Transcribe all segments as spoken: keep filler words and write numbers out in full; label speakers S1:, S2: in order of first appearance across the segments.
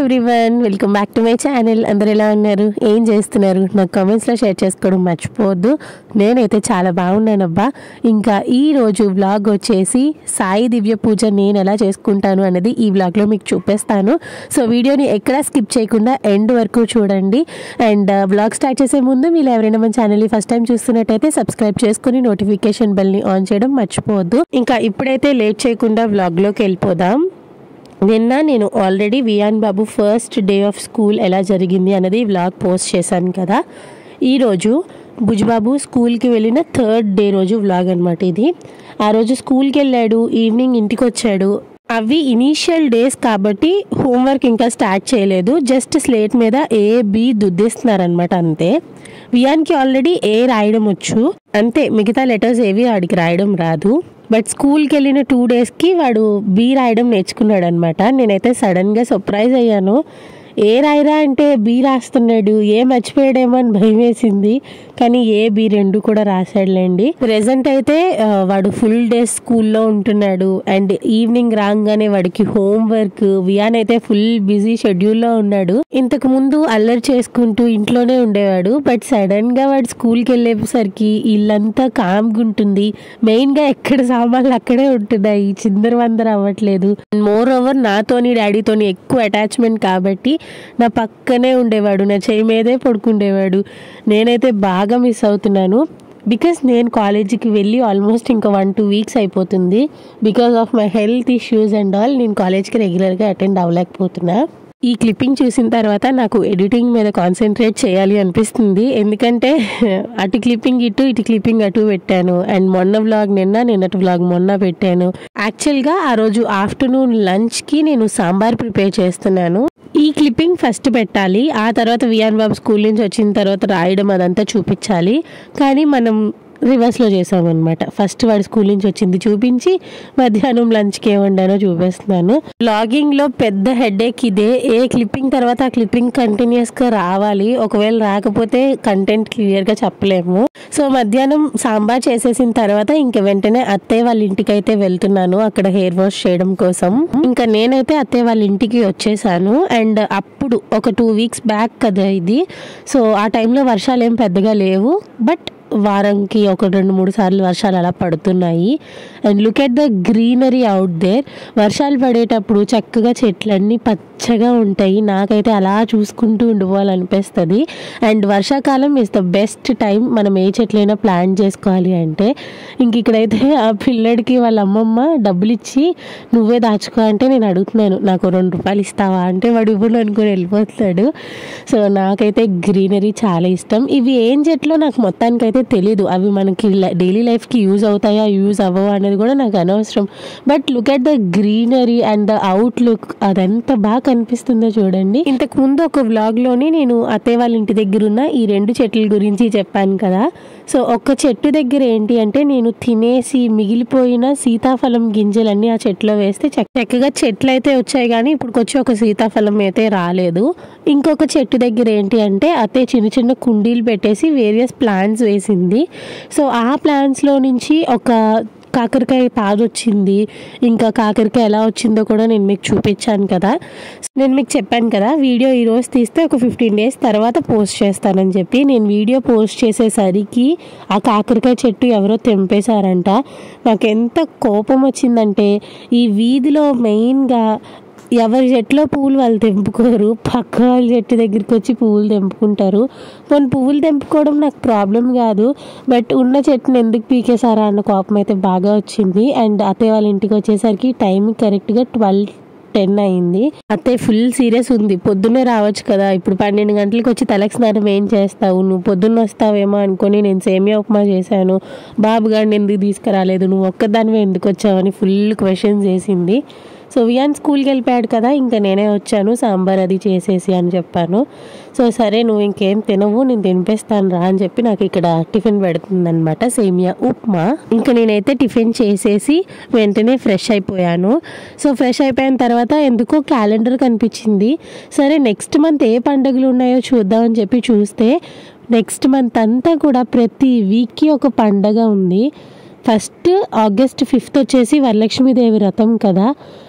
S1: Everyone, welcome back to my channel. అందరు ఎలా ఉన్నారు, ఏం చేస్తున్నారు? నాకు కామెంట్స్లో షేర్ చేసుకోవడం మర్చిపోవద్దు. నేనైతే చాలా బాగున్నానబ్బా. ఇంకా ఈరోజు వ్లాగ్ వచ్చేసి సాయి దివ్య పూజ నేను ఎలా చేసుకుంటాను అనేది ఈ వ్లాగ్లో మీకు చూపిస్తాను. సో వీడియోని ఎక్కడా స్కిప్ చేయకుండా ఎండ్ వరకు చూడండి. అండ్ వ్లాగ్ స్టార్ట్ చేసే ముందు మీరు ఎవరైనా మన ఛానల్ని ఫస్ట్ టైం చూస్తున్నట్టయితే సబ్స్క్రైబ్ చేసుకుని నోటిఫికేషన్ బెల్ని ఆన్ చేయడం మర్చిపోవద్దు. ఇంకా ఇప్పుడైతే లేట్ చేయకుండా వ్లాగ్లోకి వెళ్ళిపోదాం. నిన్న నేను ఆల్రెడీ వియాన్ బాబు ఫస్ట్ డే ఆఫ్ స్కూల్ ఎలా జరిగింది అనేది వ్లాగ్ పోస్ట్ చేశాను కదా. ఈరోజు బుజ్బాబు స్కూల్కి వెళ్ళిన థర్డ్ డే రోజు వ్లాగ్ అనమాట ఇది. ఆ రోజు స్కూల్కి వెళ్ళాడు, ఈవినింగ్ ఇంటికి వచ్చాడు. అవి ఇనీషియల్ డేస్ కాబట్టి హోంవర్క్ ఇంకా స్టార్ట్ చేయలేదు. జస్ట్ స్లేట్ మీద ఏ బి దుద్దేస్తున్నారనమాట అంతే. వియాన్కి ఆల్రెడీ ఏ రాయడం వచ్చు అంతే, మిగతా లెటర్స్ ఏవి వాడికి రాయడం రాదు. బట్ స్కూల్కి వెళ్ళిన టూ డేస్కి వాడు బి రాయడం నేర్చుకున్నాడు అనమాట. నేనైతే సడన్గా సర్ప్రైజ్ అయ్యాను. ఏ రాయరా అంటే బి రాస్తున్నాడు. ఏ మర్చిపోయాడేమో అని భయం వేసింది, కానీ ఏ బి రెండు కూడా రాశాడులేండి. ప్రెజెంట్ అయితే వాడు ఫుల్ డే స్కూల్లో ఉంటున్నాడు. అండ్ ఈవినింగ్ రాగానే వాడికి హోంవర్క్. వియాన్ అయితే ఫుల్ బిజీ షెడ్యూల్లో ఉన్నాడు. ఇంతకు ముందు అల్లరి చేసుకుంటూ ఇంట్లోనే ఉండేవాడు. బట్ సడన్ గా వాడు స్కూల్కి వెళ్ళేసరికి ఇల్లంతా కామ్గా ఉంటుంది. మెయిన్ గా ఎక్కడ సామాన్లు అక్కడే ఉంటున్నాయి, చిందర వందర అవ్వట్లేదు. మోర్ ఓవర్ నాతోని డాడీతోని ఎక్కువ అటాచ్మెంట్ కాబట్టి నా పక్కనే ఉండేవాడు, నా చేయి మీదే పడుకుండేవాడు. నేనైతే బాగా మిస్ అవుతున్నాను. బికాస్ నేను కాలేజీకి వెళ్ళి ఆల్మోస్ట్ ఇంకా వన్ టూ వీక్స్ అయిపోతుంది. Because of my health issues and all నేను కాలేజ్కి రెగ్యులర్గా అటెండ్ అవ్వలేకపోతున్నా. ఈ క్లిప్పింగ్ చూసిన తర్వాత నాకు ఎడిటింగ్ మీద కాన్సన్ట్రేట్ చేయాలి అనిపిస్తుంది. ఎందుకంటే అటు క్లిప్పింగ్ ఇటు ఇటు క్లిప్పింగ్ అటు పెట్టాను. అండ్ మొన్న వ్లాగ్ నిన్న, నిన్నటి వ్లాగ్ మొన్న పెట్టాను. యాక్చువల్గా ఆ రోజు ఆఫ్టర్నూన్ లంచ్కి నేను సాంబార్ ప్రిపేర్ చేస్తున్నాను. ఈ క్లిప్పింగ్ ఫస్ట్ పెట్టాలి, ఆ తర్వాత వియాన్ బాబు స్కూల్ నుంచి వచ్చిన తర్వాత రాయడం అదంతా చూపించాలి. కానీ మనం రివర్స్లో చేసామన్నమాట. ఫస్ట్ వాడు స్కూల్ నుంచి వచ్చింది చూపించి మధ్యాహ్నం లంచ్కి ఏమండానో చూపిస్తున్నాను. బ్లాగింగ్లో పెద్ద హెడేక్ ఇదే. ఏ క్లిప్పింగ్ తర్వాత ఆ క్లిప్పింగ్ కంటిన్యూస్గా రావాలి. ఒకవేళ రాకపోతే కంటెంట్ క్లియర్గా చెప్పలేము. సో మధ్యాహ్నం సాంబార్ చేసేసిన తర్వాత ఇంక వెంటనే అత్తయ్య వాళ్ళ ఇంటికి అయితే వెళ్తున్నాను, అక్కడ హెయిర్ వాష్ చేయడం కోసం. ఇంకా నేనైతే అత్తయ్య వాళ్ళ ఇంటికి వచ్చేసాను. అండ్ అప్పుడు ఒక టూ వీక్స్ బ్యాక్ కదా ఇది. సో ఆ టైంలో వర్షాలు ఏం పెద్దగా లేవు. బట్ వారంకి ఒక రెండు మూడు సార్లు వర్షాలు అలా పడుతున్నాయి. And look at the greenery out there. వర్షాలు పడేటప్పుడు చక్కగా చెట్లన్నీ పచ్చగా ఉంటాయి. నాకైతే అలా చూసుకుంటూ ఉండిపోవాలనిపిస్తుంది. అండ్ వర్షాకాలం ఇస్ ద బెస్ట్ టైం మనం ఏ చెట్లైనా ప్లాంట్ చేసుకోవాలి అంటే. ఇంక ఇక్కడైతే ఆ పిల్లడికి వాళ్ళ అమ్మమ్మ డబ్బులు ఇచ్చి నువ్వే దాచుకో అంటే నేను అడుగుతున్నాను, నాకు రెండు రూపాయలు ఇస్తావా అంటే వాడు ఇవ్వను అనుకుని వెళ్ళిపోతాడు. సో నాకైతే గ్రీనరీ చాలా ఇష్టం. ఇవి ఏం చెట్లు నాకు మొత్తానికైతే తెలీదు. అవి మనకి డైలీ లైఫ్కి యూజ్ అవుతాయా యూజ్ అవ్వవా అనేది కూడా నాకు అనవసరం. But look at the greenery and the outlook, అదంతా బాగా కనిపిస్తుందో చూడండి. ఇంతకు ముందు ఒక వ్లాగ్లోని నేను అత్తయ్య వాళ్ళ ఇంటి దగ్గర ఉన్న ఈ రెండు చెట్ల గురించి చెప్పాను కదా. సో ఒక్క చెట్టు దగ్గర ఏంటి అంటే నేను తినేసి మిగిలిపోయిన సీతాఫలం గింజలన్నీ ఆ చెట్లో వేస్తే చక్కగా చెట్లు అయితే వచ్చాయి, కానీ ఇప్పుడు వచ్చి ఒక సీతాఫలం అయితే రాలేదు. ఇంకొక చెట్టు దగ్గర ఏంటి అంటే అత్తయ్య చిన్న చిన్న కుండీలు పెట్టేసి వేరియస్ ప్లాంట్స్ వేసింది. సో ఆ ప్లాంట్స్లో నుంచి ఒక కాకరకాయ పాదు వచ్చింది. ఇంకా కాకరకాయ ఎలా వచ్చిందో కూడా నేను మీకు చూపించాను కదా. నేను మీకు చెప్పాను కదా వీడియో ఈరోజు తీస్తే ఒక ఫిఫ్టీన్ డేస్ తర్వాత పోస్ట్ చేస్తానని చెప్పి. నేను వీడియో పోస్ట్ చేసేసరికి ఆ కాకరకాయ చెట్టు ఎవరో తెంపేశారంట. నాకు ఎంత కోపం వచ్చిందంటే, ఈ వీధిలో మెయిన్గా ఎవరి చెట్లో పువ్వులు వాళ్ళు తెంపుకోరు, పక్క వాళ్ళ చెట్టు దగ్గరికి వచ్చి పువ్వులు తెంపుకుంటారు. కొన్ని పువ్వులు తెంపుకోవడం నాకు ప్రాబ్లం కాదు, బట్ ఉన్న చెట్టుని ఎందుకు పీకేసారా అన్న కోపం అయితే బాగా వచ్చింది. అండ్ అత్తయ్య వాళ్ళ ఇంటికి వచ్చేసరికి టైం కరెక్ట్గా ట్వెల్వ్ టెన్ అయింది. అత్తయ్య ఫుల్ సీరియస్ ఉంది. పొద్దున్నే రావచ్చు కదా, ఇప్పుడు పన్నెండు గంటలకు వచ్చి తలకి స్నానం ఏం చేస్తావు, నువ్వు పొద్దున్న వస్తావేమో అనుకుని నేను సేమియా ఉప్మా చేశాను, బాబు గారిని ఎందుకు తీసుకురాలేదు, నువ్వు ఒక్కదానివే ఎందుకు వచ్చావని ఫుల్ క్వశ్చన్స్ చేసింది. సో వియాన్ స్కూల్కి వెళ్ళిపోయాడు కదా, ఇంకా నేనే వచ్చాను సాంబార్ అది చేసేసి అని చెప్పాను. సో సరే నువ్వు ఇంకేం తినవు, నేను తినిపిస్తాను రా అని చెప్పి నాకు ఇక్కడ టిఫిన్ పెడుతుంది అనమాట, సేమియా ఉప్మా. ఇంకా నేనైతే టిఫిన్ చేసేసి వెంటనే ఫ్రెష్ అయిపోయాను. సో ఫ్రెష్ అయిపోయిన తర్వాత ఎందుకో క్యాలెండర్ కనిపించింది. సరే నెక్స్ట్ మంత్ ఏ పండుగలు ఉన్నాయో చూద్దామని చెప్పి చూస్తే నెక్స్ట్ మంత్ అంతా కూడా ప్రతి వీక్కి ఒక పండగ ఉంది. ఫస్ట్ ఆగస్ట్ ఫిఫ్త్ వచ్చేసి వరలక్ష్మీదేవి వ్రతం కదా,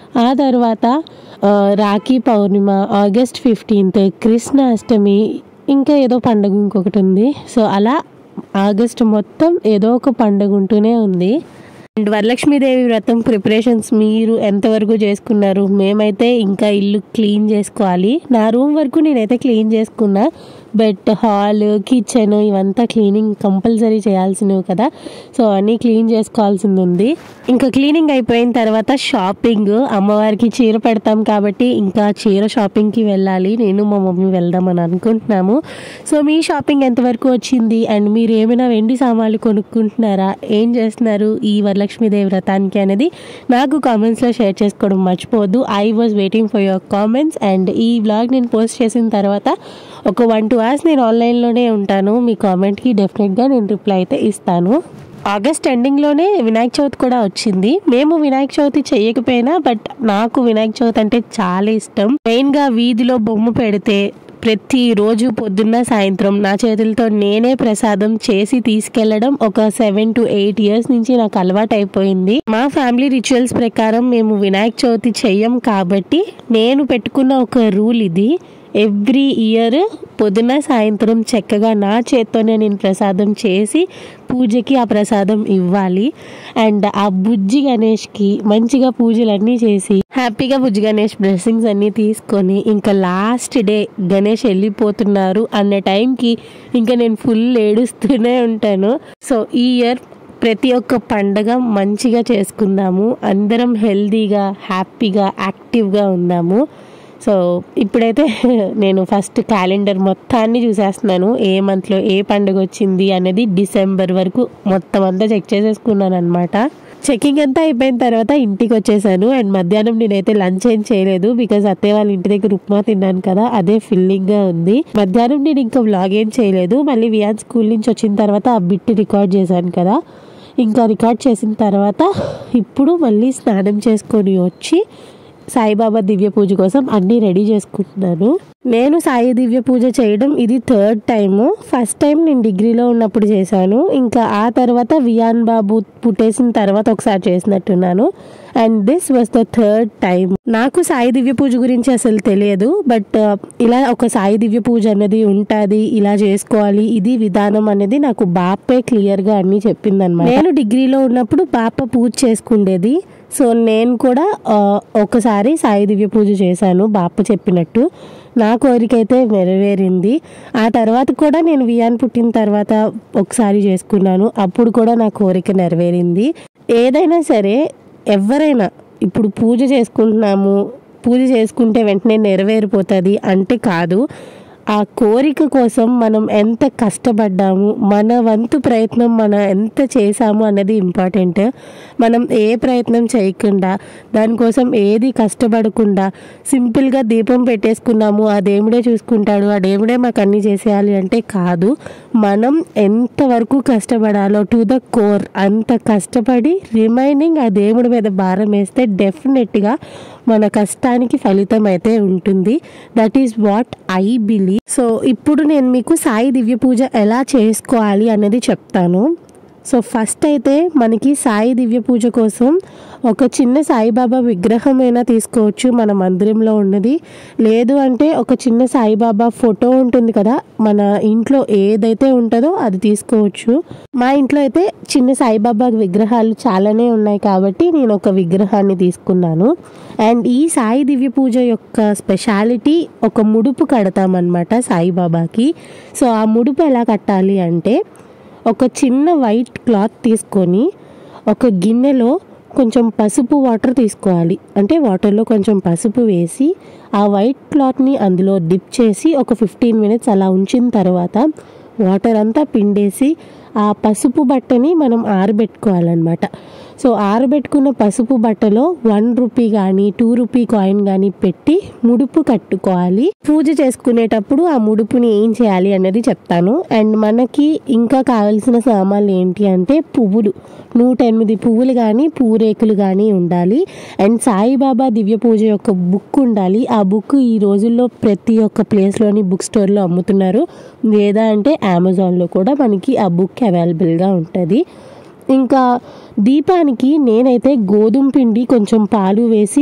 S1: ఆ తర్వాత రాఖీ పౌర్ణిమ, ఆగస్ట్ ఫిఫ్టీన్త్, కృష్ణాష్టమి, ఇంకా ఏదో పండుగ ఇంకొకటి ఉంది. సో అలా ఆగస్ట్ మొత్తం ఏదో ఒక పండుగ ఉంటూనే ఉంది. అండ్ వరలక్ష్మీదేవి వ్రతం ప్రిపరేషన్స్ మీరు ఎంతవరకు చేసుకున్నారు? మేమైతే ఇంకా ఇల్లు క్లీన్ చేసుకోవాలి. నా రూమ్ వరకు నేనైతే క్లీన్ చేసుకున్నా, బట్ హాల్, కిచెన్ ఇవంతా క్లీనింగ్ కంపల్సరీ చేయాల్సినవి కదా. సో అన్నీ క్లీన్ చేసుకోవాల్సింది ఉంది. ఇంకా క్లీనింగ్ అయిపోయిన తర్వాత షాపింగ్, అమ్మవారికి చీర పెడతాం కాబట్టి ఇంకా చీర షాపింగ్కి వెళ్ళాలి. నేను మా మమ్మీ వెళ్దామని అనుకుంటున్నాము. సో మీ షాపింగ్ ఎంతవరకు వచ్చింది? అండ్ మీరు ఏమైనా వెండి సామాన్లు కొనుక్కుంటున్నారా? ఏం చేస్తున్నారు ఈ వరలక్ష్మీదేవి వ్రతానికి అనేది నాకు కామెంట్స్లో షేర్ చేసుకోవడం మర్చిపోవద్దు. I was waiting for your comments. And ఈ వ్లాగ్ నేను పోస్ట్ చేసిన తర్వాత ఒక వన్ టూ అవర్స్ నేను ఆన్లైన్లోనే ఉంటాను. మీ కామెంట్కి డెఫినెట్గా నేను రిప్లై అయితే ఇస్తాను. ఆగస్ట్ ఎండింగ్లోనే వినాయక చవితి కూడా వచ్చింది. మేము వినాయక చవితి చేయకపోయినా బట్ నాకు వినాయక చవితి అంటే చాలా ఇష్టం. మెయిన్గా వీధిలో బొమ్మ పెడితే ప్రతిరోజు పొద్దున్న సాయంత్రం నా చేతులతో నేనే ప్రసాదం చేసి తీసుకెళ్లడం ఒక సెవెన్ టు ఎయిట్ ఇయర్స్ నుంచి నాకు అలవాటు అయిపోయింది. మా ఫ్యామిలీ రిచువల్స్ ప్రకారం మేము వినాయక చవితి చెయ్యం కాబట్టి నేను పెట్టుకున్న ఒక రూల్ ఇది. ఎవ్రీ ఇయర్ పొద్దున సాయంత్రం చక్కగా నా చేత్తోనే నేను ప్రసాదం చేసి పూజకి ఆ ప్రసాదం ఇవ్వాలి. అండ్ ఆ బుజ్జి గణేష్కి మంచిగా పూజలన్నీ చేసి హ్యాపీగా బుజ్జి గణేష్ బ్లెస్సింగ్స్ అన్నీ తీసుకొని ఇంకా లాస్ట్ డే గణేష్ వెళ్ళిపోతున్నారు అన్న టైంకి ఇంకా నేను ఫుల్ ఏడుస్తూనే ఉంటాను. సో ఈ ఇయర్ ప్రతి ఒక్క పండగ మంచిగా చేసుకుందాము, అందరం హెల్దీగా హ్యాపీగా యాక్టివ్గా ఉందాము. సో ఇప్పుడైతే నేను ఫస్ట్ క్యాలెండర్ మొత్తాన్ని చూసేస్తున్నాను, ఏ మంత్లో ఏ పండుగ వచ్చింది అనేది డిసెంబర్ వరకు మొత్తం అంతా చెక్ చేసేసుకున్నాను అనమాట. చెకింగ్ అంతా అయిపోయిన తర్వాత ఇంటికి వచ్చేసాను. అండ్ మధ్యాహ్నం నేనైతే లంచ్ ఏం చేయలేదు, బికాజ్ అత్తయ్య వాళ్ళ ఇంటి దగ్గర ఉప్మా తిన్నాను కదా, అదే ఫిల్లింగ్గా ఉంది. మధ్యాహ్నం నేను ఇంకా వ్లాగ్ ఏం చేయలేదు. మళ్ళీ వియాన్ స్కూల్ నుంచి వచ్చిన తర్వాత ఆ బిట్ రికార్డ్ చేశాను కదా, ఇంకా రికార్డ్ చేసిన తర్వాత ఇప్పుడు మళ్ళీ స్నానం చేసుకొని వచ్చి సాయిబాబా దివ్య పూజ కోసం అన్నీ రెడీ చేసుకుంటున్నాను. నేను సాయి దివ్య పూజ చేయడం ఇది థర్డ్ టైము. ఫస్ట్ టైం నేను డిగ్రీలో ఉన్నప్పుడు చేశాను. ఇంకా ఆ తర్వాత వియాన్ బాబు పుట్టేసిన తర్వాత ఒకసారి చేసినట్టున్నాను. And this was the third time. నాకు సాయి దివ్య పూజ గురించి అసలు తెలియదు, బట్ ఇలా ఒక సాయి దివ్య పూజ అనేది ఉంటుంది, ఇలా చేసుకోవాలి, ఇది విధానం అనేది నాకు బాపే క్లియర్గా అన్నీ చెప్పిందనమాట. నేను డిగ్రీలో ఉన్నప్పుడు బాప పూజ చేసుకుండేది. సో నేను కూడా ఒకసారి సాయి దివ్య పూజ చేశాను బాప చెప్పినట్టు. నా కోరికైతే నెరవేరింది. ఆ తర్వాత కూడా నేను వియాన్ పుట్టిన తర్వాత ఒకసారి చేసుకున్నాను, అప్పుడు కూడా నా కోరిక నెరవేరింది. ఏదైనా సరే ఎవరైనా ఇప్పుడు పూజ చేసుకుంటున్నాము, పూజ చేసుకుంటే వెంటనే నెరవేరిపోతుంది అంటే కాదు. ఆ కోరిక కోసం మనం ఎంత కష్టపడ్డాము, మన వంతు ప్రయత్నం మనం ఎంత చేసాము అన్నది ఇంపార్టెంట్. మనం ఏ ప్రయత్నం చేయకుండా, దానికోసం ఏది కష్టపడకుండా సింపుల్గా దీపం పెట్టేసుకున్నాము, ఆ దేవుడే చూసుకుంటాడు, ఆ దేవుడే మాకు అన్నీ చేసేయాలి అంటే కాదు. మనం ఎంతవరకు కష్టపడాలో టు ద కోర్ అంత కష్టపడి రిమైనింగ్ ఆ దేవుడి మీద భారం వేస్తే డెఫినెట్గా మన కష్టానికి ఫలితం అయితే ఉంటుంది. That is what I believe. So ఇప్పుడు నేను మీకు సాయి దివ్య పూజ ఎలా చేసుకోవాలి అనేది చెప్తాను. సో ఫస్ట్ అయితే మనకి సాయి దివ్య పూజ కోసం ఒక చిన్న సాయిబాబా విగ్రహమైనా తీసుకోవచ్చు మన మందిరంలో ఉన్నది. లేదు అంటే ఒక చిన్న సాయిబాబా ఫోటో ఉంటుంది కదా, మన ఇంట్లో ఏదైతే ఉంటుందో అది తీసుకోవచ్చు. మా ఇంట్లో అయితే చిన్న సాయిబాబా విగ్రహాలు చాలానే ఉన్నాయి కాబట్టి నేను ఒక విగ్రహాన్ని తీసుకున్నాను. అండ్ ఈ సాయి దివ్య పూజ యొక్క స్పెషాలిటీ ఒక ముడుపు కడతామన్నమాట సాయిబాబాకి. సో ఆ ముడుపు ఎలా కట్టాలి అంటే ఒక చిన్న వైట్ క్లాత్ తీసుకొని ఒక గిన్నెలో కొంచెం పసుపు వాటర్ తీసుకోవాలి. అంటే వాటర్లో కొంచెం పసుపు వేసి ఆ వైట్ క్లాత్ని అందులో డిప్ చేసి ఒక ఫిఫ్టీన్ మినిట్స్ అలా ఉంచిన తర్వాత వాటర్ అంతా పిండేసి ఆ పసుపు బట్టని మనం ఆరబెట్టుకోవాలన్నమాట. సో ఆరబెట్టుకున్న పసుపు బట్టలో వన్ రూపీ కానీ టూ రూపీ కాయిన్ కానీ పెట్టి ముడుపు కట్టుకోవాలి. పూజ చేసుకునేటప్పుడు ఆ ముడుపుని ఏం చేయాలి అనేది చెప్తాను. అండ్ మనకి ఇంకా కావాల్సిన సామాన్లు ఏంటి అంటే పువ్వులు, నూట ఎనిమిది పువ్వులు కానీ పూరేకులు కానీ ఉండాలి. అండ్ సాయిబాబా దివ్య పూజ యొక్క బుక్ ఉండాలి. ఆ బుక్ ఈ రోజుల్లో ప్రతి ఒక్క ప్లేస్లోని బుక్ స్టోర్లో అమ్ముతున్నారు, లేదా అంటే అమెజాన్లో కూడా మనకి ఆ బుక్ అవైలబుల్గా ఉంటుంది. ఇంకా దీపానికి నేనైతే గోధుమ పిండి కొంచెం పాలు వేసి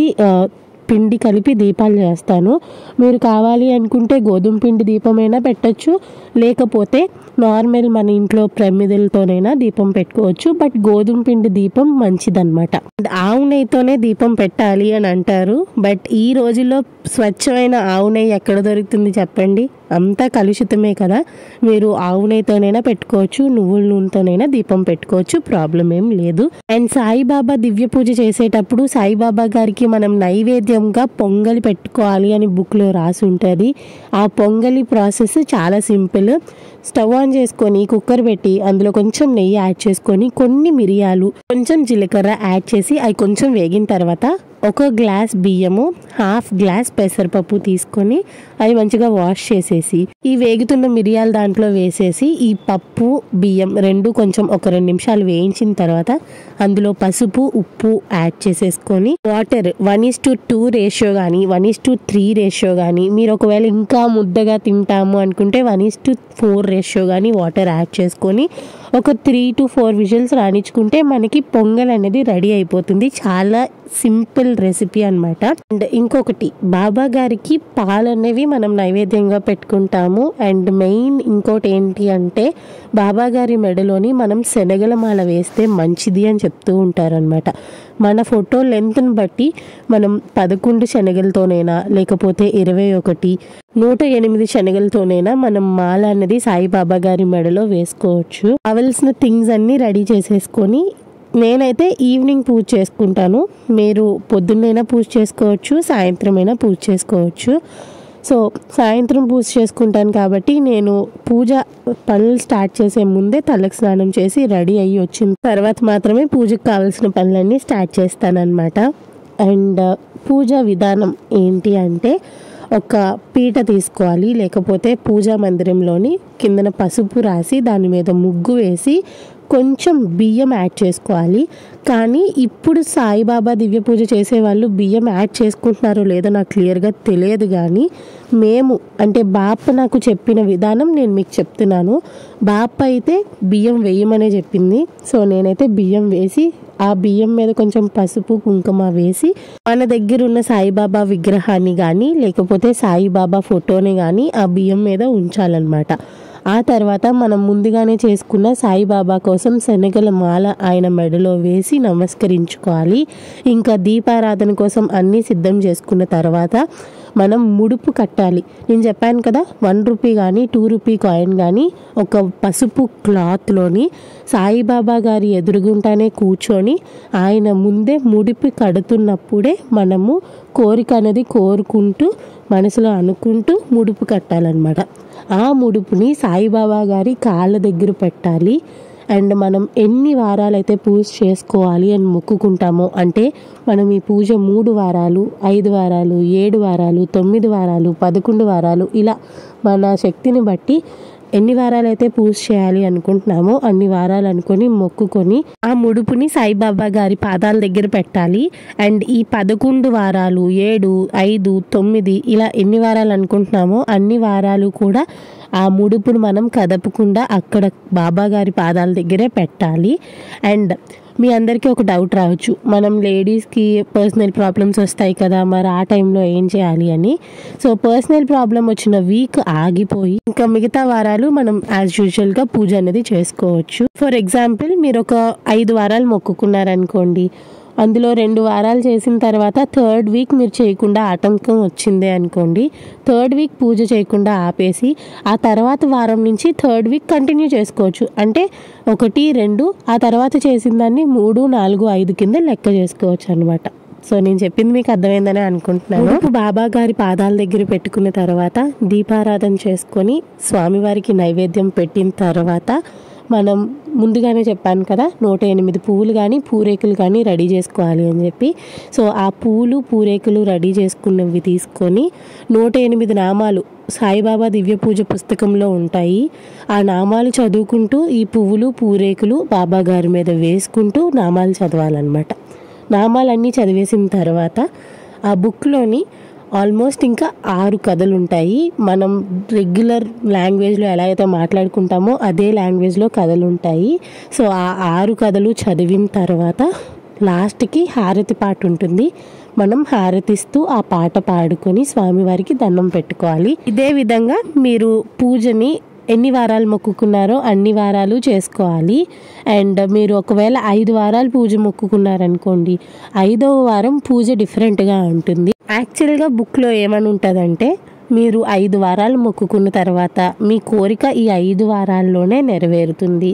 S1: పిండి కలిపి దీపాలు చేస్తాను. మీరు కావాలి అనుకుంటే గోధుమ పిండి దీపమైనా పెట్టచ్చు, లేకపోతే నార్మల్ మన ఇంట్లో ప్రమిదలతోనైనా దీపం పెట్టుకోవచ్చు. బట్ గోధుమ పిండి దీపం మంచిదన్నమాట. ఆవు నెయ్యితోనే దీపం పెట్టాలి అని అంటారు. బట్ ఈ రోజుల్లో స్వచ్ఛమైన ఆవు నెయ్యి ఎక్కడ దొరుకుతుంది చెప్పండి? అంతా కలుషితమే కదా. మీరు ఆవు నెయ్యితోనైనా పెట్టుకోవచ్చు, నువ్వుల నూనెతోనైనా దీపం పెట్టుకోవచ్చు, ప్రాబ్లం ఏం లేదు. అండ్ సాయిబాబా దివ్య పూజ చేసేటప్పుడు సాయిబాబా గారికి మనం నైవేద్యంగా పొంగలి పెట్టుకోవాలి అని బుక్లో రాసి ఉంటుంది. ఆ పొంగలి ప్రాసెస్ చాలా సింపుల్. స్టవ్ ఆన్ చేసుకొని కుక్కర్ పెట్టి అందులో కొంచెం నెయ్యి యాడ్ చేసుకొని కొన్ని మిరియాలు కొంచెం జీలకర్ర యాడ్ చేసి అవి కొంచెం వేగిన తర్వాత ఒక గ్లాస్ బియ్యము, హాఫ్ గ్లాస్ పెసరపప్పు తీసుకొని అవి మంచిగా వాష్ చేసేసి ఈ వేగుతున్న మిరియాలు దాంట్లో వేసేసి ఈ పప్పు బియ్యం రెండు కొంచెం ఒక రెండు నిమిషాలు వేయించిన తర్వాత అందులో పసుపు ఉప్పు యాడ్ చేసేసుకొని water one is to two ratio కానీ one is to three ratio కానీ మీరు ఒకవేళ ఇంకా ముద్దగా తింటాము అనుకుంటే one is to four ratio కానీ వాటర్ యాడ్ చేసుకొని ఒక త్రీ టు ఫోర్ విజిల్స్ రాణించుకుంటే మనకి పొంగల్ అనేది రెడీ అయిపోతుంది. చాలా సింపుల్ రెసిపీ అనమాట. అండ్ ఇంకొకటి, బాబా గారికి పాలు అనేవి మనం నైవేద్యంగా పెట్టుకుంటాము. అండ్ మెయిన్ ఇంకోటి ఏంటి అంటే బాబా గారి మెడలోని మనం శనగల మాల వేస్తే మంచిది అని చెప్తూ ఉంటారనమాట. మన ఫోటో లెంత్ని బట్టి మనం పదకొండు శనగలతోనైనా లేకపోతే ఇరవై ఒకటి నూట ఎనిమిది శనగలతోనైనా మనం మాల అనేది సాయిబాబా గారి మెడలో వేసుకోవచ్చు. కావలసిన థింగ్స్ అన్నీ రెడీ చేసేసుకొని నేనైతే ఈవినింగ్ పూజ చేసుకుంటాను. మీరు పొద్దున్నైనా పూజ చేసుకోవచ్చు, సాయంత్రమైనా పూజ చేసుకోవచ్చు. సో సాయంత్రం పూజ చేసుకుంటాను కాబట్టి నేను పూజ పనులు స్టార్ట్ చేసే ముందే తలకు స్నానం చేసి రెడీ అయ్యి వచ్చిన తర్వాత మాత్రమే పూజకు కావాల్సిన పనులన్నీ స్టార్ట్ చేస్తానన్నమాట. అండ్ పూజ విధానం ఏంటి అంటే ఒక పీట తీసుకోవాలి, లేకపోతే పూజా మందిరంలోని కిందన పసుపు రాసి దాని మీద ముగ్గు వేసి కొంచెం బియ్యం యాడ్ చేసుకోవాలి. కానీ ఇప్పుడు సాయిబాబా దివ్య పూజ చేసేవాళ్ళు బియ్యం యాడ్ చేసుకుంటున్నారో లేదో నాకు క్లియర్గా తెలియదు. కానీ మేము అంటే బాప నాకు చెప్పిన విధానం నేను మీకు చెప్తున్నాను. బాప అయితే బియ్యం వేయమనే చెప్పింది. సో నేనైతే బియ్యం వేసి ఆ బియ్యం మీద కొంచెం పసుపు కుంకుమ వేసి మన దగ్గర ఉన్న సాయిబాబా విగ్రహాన్ని కానీ లేకపోతే సాయిబాబా ఫోటోని కానీ ఆ బియ్యం మీద ఉంచాలన్నమాట. ఆ తర్వాత మనం ముందుగానే చేసుకున్న సాయిబాబా కోసం శనగల మాల ఆయన మెడలో వేసి నమస్కరించుకోవాలి. ఇంకా దీపారాధన కోసం అన్నీ సిద్ధం చేసుకున్న తర్వాత మనం ముడుపు కట్టాలి. నేను చెప్పాను కదా, వన్ రూపీ కానీ టూ రూపీ కాయిన్ కానీ ఒక పసుపు క్లాత్లోని సాయిబాబా గారి ఎదురుగుంటానే కూర్చొని ఆయన ముందే ముడిపి కడుతున్నప్పుడే మనము కోరిక అనేది కోరుకుంటూ మనసులో అనుకుంటూ ముడుపు కట్టాలన్నమాట. ఆ ముడుపుని సాయిబాబా గారి కాళ్ళ దగ్గర పెట్టాలి. అండ్ మనం ఎన్ని వారాలైతే పూజ చేసుకోవాలి అని మొక్కుకుంటామో, అంటే మనం ఈ పూజ మూడు వారాలు ఐదు వారాలు ఏడు వారాలు తొమ్మిది వారాలు పదకొండు వారాలు ఇలా మన శక్తిని బట్టి ఎన్ని వారాలు అయితే పూజ చేయాలి అనుకుంటున్నామో అన్ని వారాలు అనుకొని మొక్కుకొని ఆ ముడుపుని సాయిబాబా గారి పాదాల దగ్గర పెట్టాలి. అండ్ ఈ పదకొండు వారాలు ఏడు ఐదు తొమ్మిది ఇలా ఎన్ని వారాలు అనుకుంటున్నామో అన్ని వారాలు కూడా ఆ ముడుపును మనం కదపకుండా అక్కడ బాబా గారి పాదాల దగ్గరే పెట్టాలి. అండ్ మీ అందరికీ ఒక డౌట్ రావచ్చు, మనం లేడీస్కి పర్సనల్ ప్రాబ్లమ్స్ వస్తాయి కదా, మరి ఆ టైంలో ఏం చేయాలి అని. సో పర్సనల్ ప్రాబ్లం వచ్చిన వీక్ ఆగిపోయి ఇంకా మిగతా వారాలు మనం యాజ్ యూజువల్గా పూజ అనేది చేసుకోవచ్చు. ఫర్ ఎగ్జాంపుల్ మీరు ఒక ఐదు వారాలు మొక్కుకున్నారనుకోండి, అందులో రెండు వారాలు చేసిన తర్వాత థర్డ్ వీక్ మీరు చేయకుండా ఆటంకం వచ్చిందే అనుకోండి, థర్డ్ వీక్ పూజ చేయకుండా ఆపేసి ఆ తర్వాత వారం నుంచి థర్డ్ వీక్ కంటిన్యూ చేసుకోవచ్చు. అంటే ఒకటి రెండు ఆ తర్వాత చేసిన దాన్ని మూడు నాలుగు ఐదు కింద లెక్క చేసుకోవచ్చు అనమాట. సో నేను చెప్పింది మీకు అర్థమైందని అనుకుంటున్నాను. బాబా గారి పాదాల దగ్గర పెట్టుకున్న తర్వాత దీపారాధన చేసుకొని స్వామివారికి నైవేద్యం పెట్టిన తర్వాత మనం ముందుగానే చెప్పాను కదా, నూట ఎనిమిది పువ్వులు కానీ పూరేకులు కానీ రెడీ చేసుకోవాలి అని చెప్పి. సో ఆ పూలు పూరేకులు రెడీ చేసుకున్నవి తీసుకొని నూట ఎనిమిది నామాలు సాయిబాబా దివ్య పూజ పుస్తకంలో ఉంటాయి. ఆ నామాలు చదువుకుంటూ ఈ పువ్వులు పూరేకులు బాబా గారి మీద వేసుకుంటూ నామాలు చదవాలన్నమాట. నామాలన్నీ చదివేసిన తర్వాత ఆ బుక్లోని ఆల్మోస్ట్ ఇంకా ఆరు కథలు ఉంటాయి. మనం రెగ్యులర్ లాంగ్వేజ్లో ఎలా అయితే మాట్లాడుకుంటామో అదే లాంగ్వేజ్లో కథలు ఉంటాయి. సో ఆ ఆరు కథలు చదివిన తర్వాత లాస్ట్కి హారతి పాట ఉంటుంది. మనం హారతిస్తూ ఆ పాట పాడుకొని స్వామివారికి దండం పెట్టుకోవాలి. ఇదే విధంగా మీరు పూజని ఎన్ని వారాలు మొక్కుకున్నారో అన్ని వారాలు చేసుకోవాలి. అండ్ మీరు ఒకవేళ ఐదు వారాలు పూజ మొక్కుకున్నారనుకోండి, ఐదవ వారం పూజ డిఫరెంట్గా ఉంటుంది. యాక్చువల్గా బుక్లో ఏమని ఉంటుందంటే, మీరు ఐదు వారాలు మొక్కుకున్న తర్వాత మీ కోరిక ఈ ఐదు వారాల్లోనే నెరవేరుతుంది.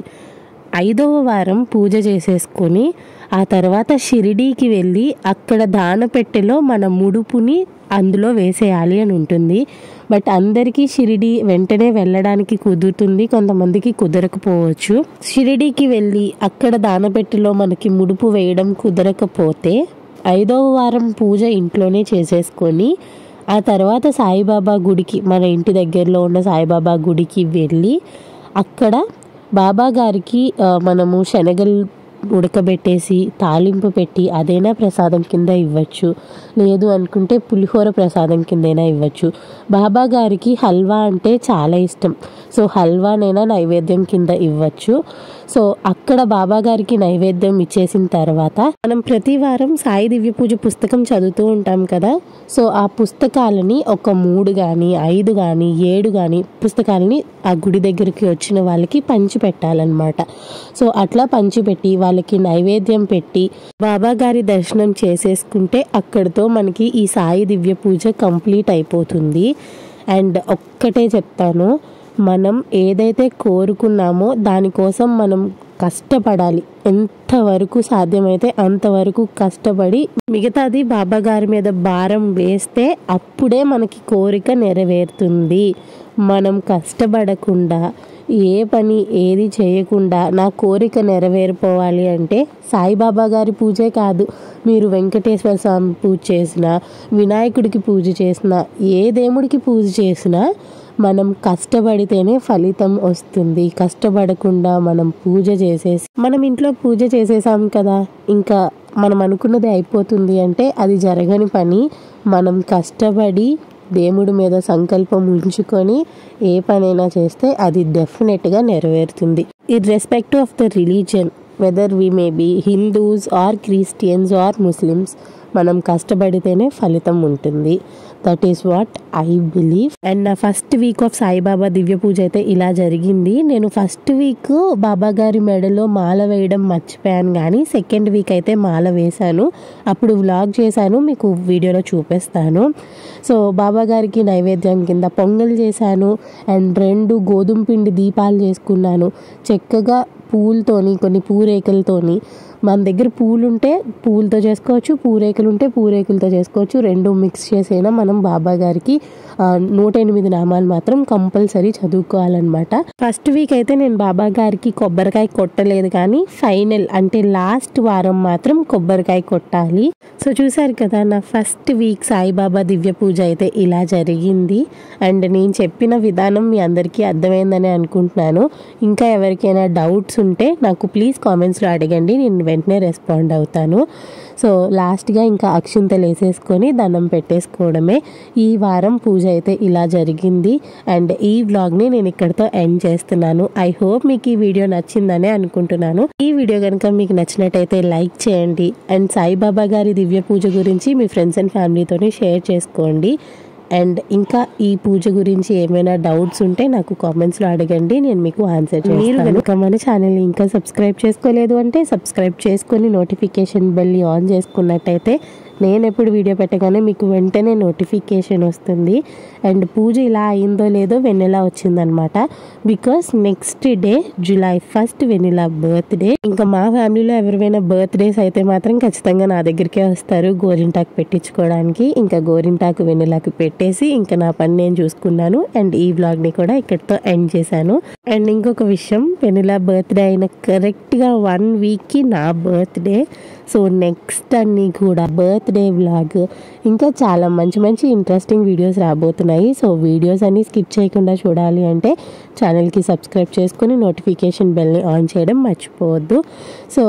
S1: ఐదవ వారం పూజ చేసేసుకొని ఆ తర్వాత షిరిడీకి వెళ్ళి అక్కడ దానపెట్టెలో మన ముడుపుని అందులో వేసేయాలి అని ఉంటుంది. బట్ అందరికీ షిరిడి వెంటనే వెళ్ళడానికి కుదురుతుంది, కొంతమందికి కుదరకపోవచ్చు. షిరిడీకి వెళ్ళి అక్కడ దానపెట్టెలో మనకి ముడుపు వేయడం కుదరకపోతే ఐదవ వారం పూజ ఇంట్లోనే చేసేసుకొని ఆ తర్వాత సాయిబాబా గుడికి, మన ఇంటి దగ్గరలో ఉన్న సాయిబాబా గుడికి వెళ్ళి అక్కడ బాబా గారికి మనము శనగలు ఉడకబెట్టేసి తాలింపు పెట్టి అదైనా ప్రసాదం కింద ఇవ్వచ్చు, లేదు అనుకుంటే పులిహోర ప్రసాదం కిందైనా ఇవ్వచ్చు. బాబా గారికి హల్వా అంటే చాలా ఇష్టం, సో హల్వానైనా నైవేద్యం కింద ఇవ్వచ్చు. సో అక్కడ బాబా గారికి నైవేద్యం ఇచ్చేసిన తర్వాత మనం ప్రతి వారం సాయి దివ్య పూజ పుస్తకం చదువుతూ ఉంటాం కదా. సో ఆ పుస్తకాలని ఒక మూడు కానీ ఐదు కానీ ఏడు కానీ పుస్తకాలని ఆ గుడి దగ్గరికి వచ్చిన వాళ్ళకి పంచి పెట్టాలన్నమాట. సో అట్లా పంచిపెట్టి వాళ్ళకి నైవేద్యం పెట్టి బాబా గారి దర్శనం చేసేసుకుంటే అక్కడితో మనకి ఈ సాయి దివ్య పూజ కంప్లీట్ అయిపోతుంది. అండ్ ఒక్కటే చెప్తాను, మనం ఏదైతే కోరుకున్నామో దానికోసం మనం కష్టపడాలి. ఎంతవరకు సాధ్యమైతే అంతవరకు కష్టపడి మిగతాది బాబా గారి మీద భారం వేస్తే అప్పుడే మనకి కోరిక నెరవేరుతుంది. మనం కష్టపడకుండా ఏ పని ఏది చేయకుండా నా కోరిక నెరవేరిపోవాలి అంటే సాయిబాబా గారి పూజే కాదు, మీరు వెంకటేశ్వర స్వామి పూజ చేసినా, వినాయకుడికి పూజ చేసినా, ఏ దేవుడికి పూజ చేసినా మనం కష్టపడితేనే ఫలితం వస్తుంది. కష్టపడకుండా మనం పూజ చేసేసి మనం ఇంట్లో పూజ చేసేసాం కదా, ఇంకా మనం అనుకున్నది అయిపోతుంది అంటే అది జరగని పని. మనం కష్టపడి దేవుడి మీద సంకల్పం ఉంచుకొని ఏ పనైనా చేస్తే అది డెఫినెట్గా నెరవేరుతుంది. Irrespective of the religion, whether we may be Hindus or Christians or Muslims, మనం కష్టపడితేనే ఫలితం ఉంటుంది. That is what I believe. And నా first week of Saibaba Divya Puja అయితే ఇలా జరిగింది. నేను ఫస్ట్ వీక్ బాబా గారి మెడలో మాల వేయడం మర్చిపోయాను, కానీ సెకండ్ వీక్ అయితే మాల వేశాను. అప్పుడు వ్లాగ్ చేశాను, మీకు వీడియోలో చూపిస్తాను. సో బాబా గారికి నైవేద్యం కింద పొంగల్ చేశాను అండ్ రెండు గోధుమ పిండి దీపాలు చేసుకున్నాను. చక్కగా పూలతోని, కొన్ని పూరేకలతోని, మన దగ్గర పూలు ఉంటే పూలతో చేసుకోవచ్చు, పూరేకలు ఉంటే పూరేకలతో చేసుకోవచ్చు. రెండు మిక్స్ చేసైనా మనం బాబా గారికి నూట ఎనిమిది నామాలు మాత్రం కంపల్సరీ చదువుకోవాలన్నమాట. ఫస్ట్ వీక్ అయితే నేను బాబా గారికి కొబ్బరికాయ కొట్టలేదు, కానీ ఫైనల్ అంటే లాస్ట్ వారం మాత్రం కొబ్బరికాయ కొట్టాలి. సో చూసారు కదా, నా ఫస్ట్ వీక్ సాయిబాబా దివ్య పూజ అయితే ఇలా జరిగింది. అండ్ నేను చెప్పిన విధానం మీ అందరికీ అర్థమైందని అనుకుంటున్నాను. ఇంకా ఎవరికైనా డౌట్స్ ఉంటే నాకు ప్లీజ్ కామెంట్స్లో అడగండి, నేను వెంటనే రెస్పాండ్ అవుతాను. సో లాస్ట్గా ఇంకా అక్షింతలు వేసేసుకొని దండం పెట్టేసుకోవడమే. ఈ వారం పూజ అయితే ఇలా జరిగింది. అండ్ ఈ వ్లాగ్ని నేను ఇక్కడితో ఎండ్ చేస్తున్నాను. ఐ హోప్ మీకు ఈ వీడియో నచ్చిందనే అనుకుంటున్నాను. ఈ వీడియో కనుక మీకు నచ్చినట్టయితే లైక్ చేయండి. అండ్ సాయిబాబా గారి దివ్య పూజ గురించి మీ ఫ్రెండ్స్ అండ్ ఫ్యామిలీతోని షేర్ చేసుకోండి. అండ్ ఇంకా ఈ పూజ గురించి ఏమైనా డౌట్స్ ఉంటే నాకు కామెంట్స్లో అడగండి, నేను మీకు ఆన్సర్ చేస్తాను. మీరు కనుక మన ఛానల్ని ఇంకా సబ్స్క్రైబ్ చేసుకోలేదు అంటే సబ్స్క్రైబ్ చేసుకొని నోటిఫికేషన్ బెల్ ఆన్ చేసుకున్నట్టయితే నేను ఎప్పుడు వీడియో పెట్టగానే మీకు వెంటనే నోటిఫికేషన్ వస్తుంది. అండ్ పూజ ఇలా అయిందో లేదో వెన్నెలా వచ్చిందనమాట. Because next day July first వెన్నెలా బర్త్డే. ఇంకా మా ఫ్యామిలీలో ఎవరివైనా బర్త్డేస్ అయితే మాత్రం ఖచ్చితంగా నా దగ్గరికే వస్తారు గోరింటాకు పెట్టించుకోవడానికి. ఇంకా గోరింటాకు వెన్నెలాకి పెట్టేసి ఇంకా నా పని నేను చూసుకున్నాను. అండ్ ఈ వ్లాగ్ని కూడా ఇక్కడితో ఎండ్ చేశాను. అండ్ ఇంకొక విషయం, వెన్నెలా బర్త్డే అయిన కరెక్ట్గా వన్ వీక్కి నా బర్త్డే. సో నెక్స్ట్ అన్నీ కూడా బర్త్డే వ్లాగ్, ఇంకా చాలా మంచి మంచి ఇంట్రెస్టింగ్ వీడియోస్ రాబోతున్నాయి. సో వీడియోస్ అన్నీ స్కిప్ చేయకుండా చూడాలి అంటే ఛానల్కి సబ్స్క్రైబ్ చేసుకొని నోటిఫికేషన్ బెల్ని ఆన్ చేయడం మర్చిపోవద్దు. సో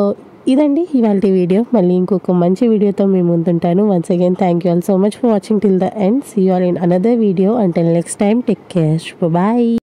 S1: ఇదండి ఇవాళ వీడియో. మళ్ళీ ఇంకొక మంచి వీడియోతో మేము ముందుంటాను. Once again thank you all so much for watching till the end. See you all in another video. Until next time take care. Bye.